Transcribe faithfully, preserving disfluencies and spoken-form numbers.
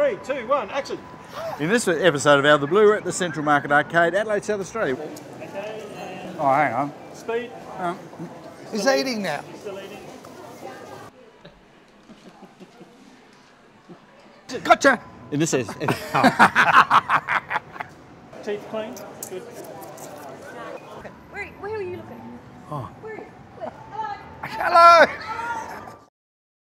Three, two, one, action. In this episode of Out of the Blue, we're at the Central Market Arcade, Adelaide, South Australia. Okay, and Oh, hang on. speed. Um, He's eating now. Still eating. Gotcha! In this is. Teeth clean. Good. Where, where are you looking? Oh. Where, where? Hello? Hello!